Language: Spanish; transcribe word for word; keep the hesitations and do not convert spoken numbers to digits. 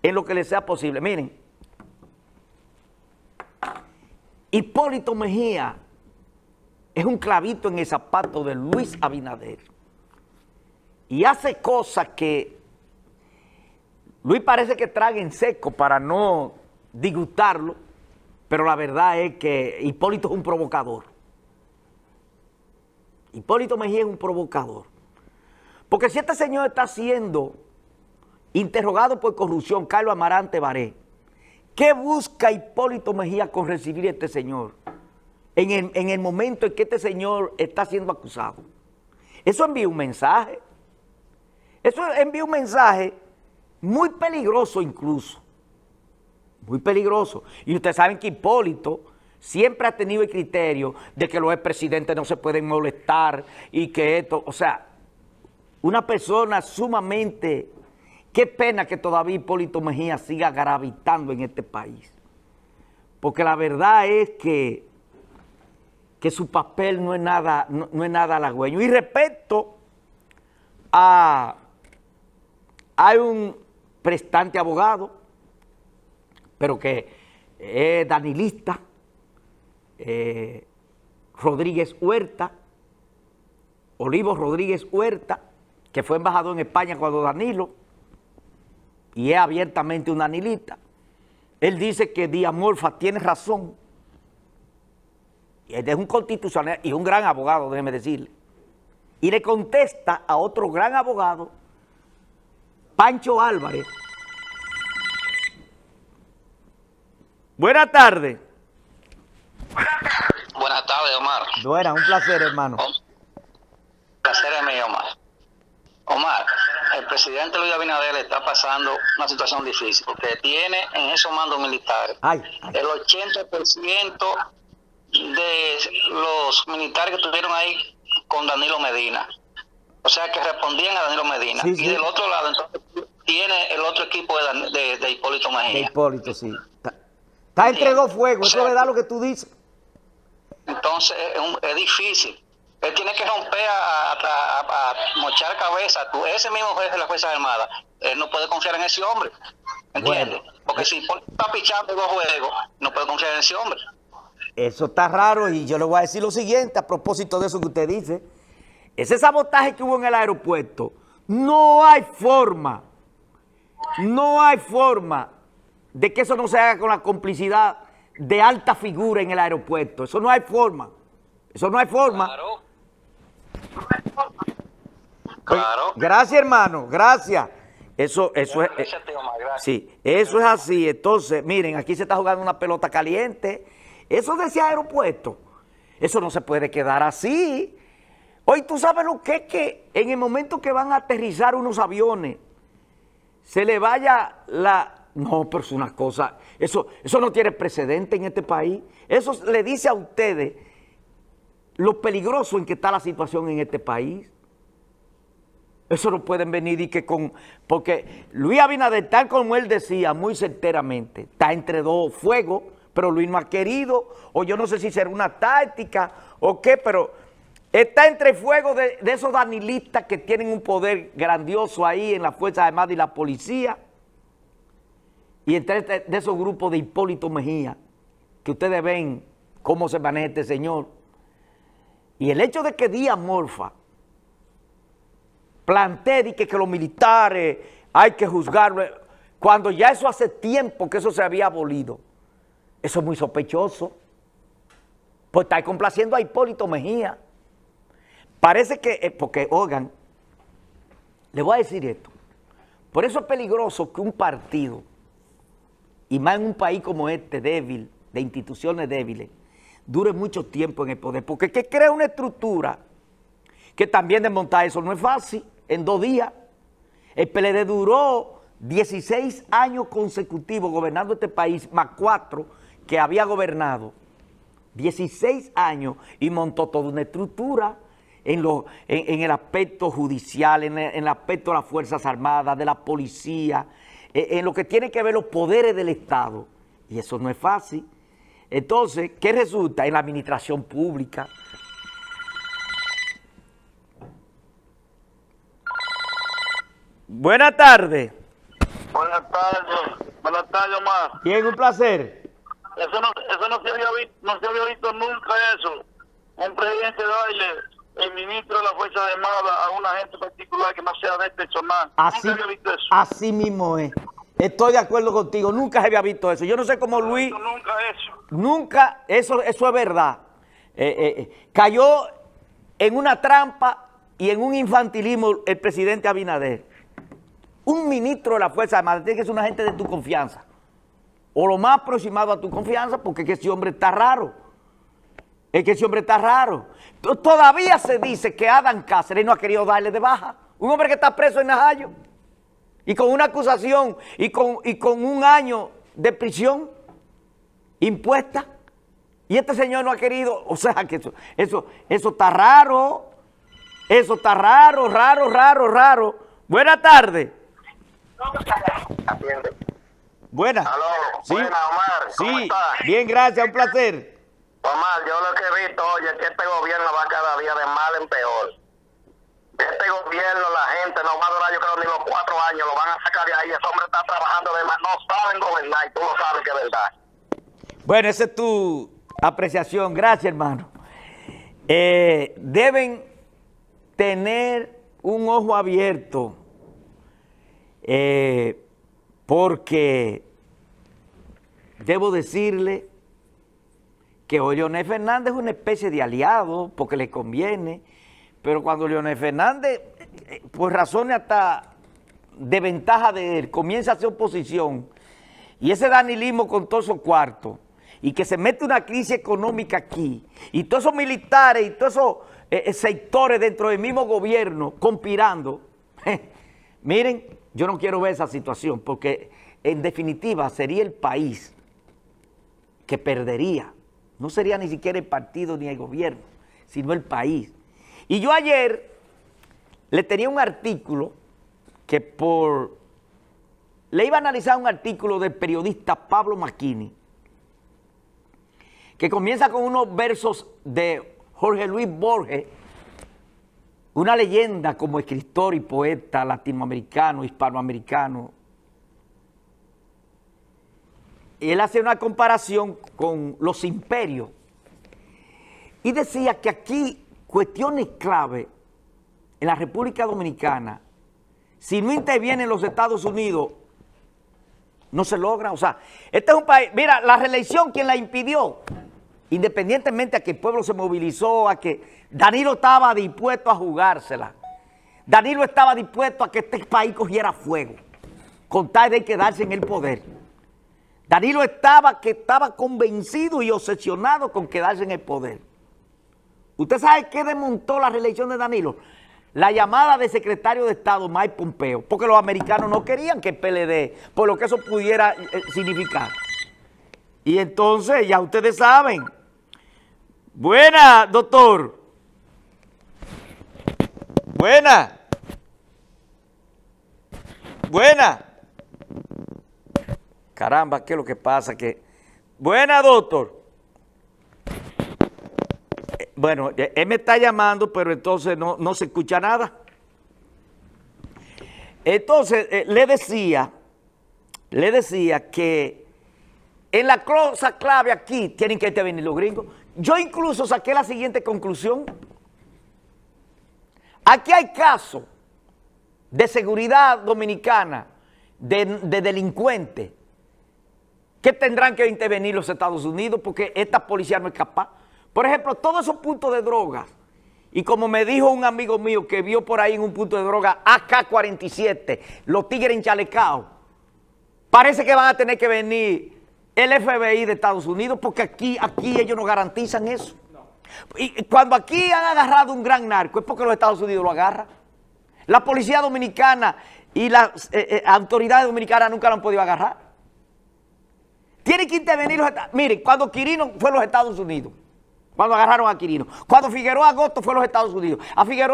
en lo que les sea posible. Miren, Hipólito Mejía es un clavito en el zapato de Luis Abinader y hace cosas que Luis parece que traga en seco para no disgustarlo, pero la verdad es que Hipólito es un provocador. Hipólito Mejía es un provocador. Porque si este señor está siendo interrogado por corrupción, Carlos Amarante Baré, ¿qué busca Hipólito Mejía con recibir a este señor en el, en el momento en que este señor está siendo acusado? Eso envía un mensaje. Eso envía un mensaje muy peligroso incluso. Muy peligroso. Y ustedes saben que Hipólito siempre ha tenido el criterio de que los expresidentes no se pueden molestar y que esto, o sea, una persona sumamente, qué pena que todavía Hipólito Mejía siga gravitando en este país. Porque la verdad es que, que su papel no es nada, no, no es nada halagüeño. Y respecto a, hay un prestante abogado, pero que es danilista, eh, Rodríguez Huerta, Olivo Rodríguez Huerta, que fue embajador en España cuando Danilo, y es abiertamente un danilista. Él dice que Díaz Morfa tiene razón, y él es un constitucional y un gran abogado, déjeme decirle, y le contesta a otro gran abogado, Pancho Álvarez. Buenas tardes. Buenas tardes, Omar. Buenas, un placer, hermano. Un placer es mío, Omar. Omar, el presidente Luis Abinader está pasando una situación difícil porque tiene en esos mandos militares Ay, ay. el ochenta por ciento de los militares que estuvieron ahí con Danilo Medina. O sea, que respondían a Danilo Medina. Sí, sí. Y del otro lado, entonces, tiene el otro equipo de, Dan- de, de Hipólito Mejía. De Hipólito, sí. Está, está entre dos fuegos, eso es verdad lo que tú dices. Entonces es, un- es difícil. Él tiene que romper a, a, a- a mochar cabeza. Tú, ese mismo jefe de las Fuerzas Armadas, él no puede confiar en ese hombre. ¿Entiendes? Bueno. Porque si está pichando dos juegos, no puede confiar en ese hombre. Eso está raro y yo le voy a decir lo siguiente a propósito de eso que usted dice. Ese sabotaje que hubo en el aeropuerto, no hay forma, no hay forma de que eso no se haga con la complicidad de alta figura en el aeropuerto. Eso no hay forma. Eso no hay forma. Claro. Oye, Claro. gracias, hermano, gracias. Eso, eso es... eh, Gracias a ti, Omar, gracias. Sí, eso es así. Entonces, miren, aquí se está jugando una pelota caliente. Eso de ese aeropuerto, eso no se puede quedar así. Hoy tú sabes lo que es que en el momento que van a aterrizar unos aviones, se le vaya la... No, pero es una cosa, eso, eso no tiene precedente en este país. Eso le dice a ustedes lo peligroso en que está la situación en este país. Eso no pueden venir y que con... Porque Luis Abinader, tal como él decía muy certeramente, está entre dos fuegos, pero Luis no ha querido, o yo no sé si será una táctica o qué, pero está entre fuego de, de esos danilistas que tienen un poder grandioso ahí en las Fuerzas Armadas y la policía, y entre de esos grupos de Hipólito Mejía, que ustedes ven cómo se maneja este señor. Y el hecho de que Díaz Morfa plantee de que, que los militares hay que juzgarlo, cuando ya eso hace tiempo que eso se había abolido, eso es muy sospechoso. Pues está complaciendo a Hipólito Mejía. Parece que, eh, porque, oigan, le voy a decir esto, por eso es peligroso que un partido, y más en un país como este, débil, de instituciones débiles, dure mucho tiempo en el poder, porque es que crea una estructura que también desmontar eso no es fácil, en dos días. El P L D duró dieciséis años consecutivos gobernando este país, más cuatro que había gobernado, dieciséis años, y montó toda una estructura en, lo, en, en el aspecto judicial, en el, en el aspecto de las Fuerzas Armadas, de la policía, en, en lo que tiene que ver los poderes del Estado, y eso no es fácil. Entonces, ¿qué resulta? En la administración pública. Buenas tardes. Buenas tardes, buenas tardes, Omar. Bien, un placer. Eso no, eso no se había visto, no se había visto nunca eso. Un presidente darle el ministro de la Fuerza Armada a una gente particular que no sea de este personal. Así, Nunca había visto eso. así mismo es. Estoy de acuerdo contigo. Nunca se había visto eso. Yo no sé cómo No, Luis... nunca eso. Nunca, eso, eso es verdad. Eh, eh, cayó en una trampa y en un infantilismo el presidente Abinader. Un ministro de la Fuerza Armada tiene que ser una gente de tu confianza. O lo más aproximado a tu confianza, porque es que ese hombre está raro. Es que ese hombre está raro. Todavía se dice que Adán Cáceres no ha querido darle de baja. Un hombre que está preso en Najayo. Y con una acusación y con, y con un año de prisión impuesta. Y este señor no ha querido, o sea que eso, eso, eso está raro. Eso está raro, raro, raro, raro. Buenas tardes. Atiende. Buenas. Aló, Sí. buena, Omar. ¿Cómo Sí, estás? bien, gracias, un placer. Omar, yo lo que he visto, oye, es que este gobierno va cada día de mal en peor. Este gobierno, la gente no va a durar, yo creo, ni los cuatro años, lo van a sacar de ahí. Ese hombre está trabajando de más, no saben gobernar y tú lo sabes que es verdad. Bueno, esa es tu apreciación. Gracias, hermano. Eh, deben tener un ojo abierto eh, porque debo decirle que hoy Leonel Fernández es una especie de aliado porque le conviene, pero cuando Leonel Fernández, eh, por razones hasta de ventaja de él, comienza a hacer oposición y ese danilismo con todos esos cuartos, y que se mete una crisis económica aquí, y todos esos militares y todos esos eh, sectores dentro del mismo gobierno conspirando, miren, yo no quiero ver esa situación, porque en definitiva sería el país que perdería, no sería ni siquiera el partido ni el gobierno, sino el país. Y yo ayer le tenía un artículo que por... le iba a analizar un artículo del periodista Pablo Macchini, que comienza con unos versos de Jorge Luis Borges, una leyenda como escritor y poeta latinoamericano, hispanoamericano. Y él hace una comparación con los imperios y decía que aquí cuestiones clave en la República Dominicana, si no intervienen los Estados Unidos, no se logra. O sea, este es un país, mira, la reelección, ¿quién la impidió? Independientemente a que el pueblo se movilizó, a que Danilo estaba dispuesto a jugársela. Danilo estaba dispuesto a que este país cogiera fuego, con tal de quedarse en el poder. Danilo estaba, que estaba convencido y obsesionado con quedarse en el poder. ¿Usted sabe qué desmontó la reelección de Danilo? La llamada del secretario de Estado, Mike Pompeo, porque los americanos no querían que el P L D, por lo que eso pudiera eh, significar. Y entonces, ya ustedes saben. Buena, doctor. Buena. Buena. Caramba, ¿qué es lo que pasa? Que... Buena, doctor. Eh, bueno, él me está llamando, pero entonces no, no se escucha nada. Entonces, eh, le decía, le decía que en la cosa clave aquí tienen que intervenir los gringos. Yo incluso saqué la siguiente conclusión. Aquí hay casos de seguridad dominicana, de, de delincuentes, que tendrán que intervenir los Estados Unidos porque esta policía no es capaz. Por ejemplo, todos esos puntos de droga, y como me dijo un amigo mío que vio por ahí en un punto de droga A K cuarenta y siete, los tigres enchalecados, parece que van a tener que venir el F B I de Estados Unidos, porque aquí, aquí ellos no garantizan eso. No. Y cuando aquí han agarrado un gran narco, es porque los Estados Unidos lo agarran. La policía dominicana y las eh, eh, autoridades dominicanas nunca lo han podido agarrar. Tienen que intervenir los Estados Unidos. Miren, cuando Quirino fue a los Estados Unidos, cuando agarraron a Quirino, cuando Figueroa Agosto fue a los Estados Unidos, a Figueroa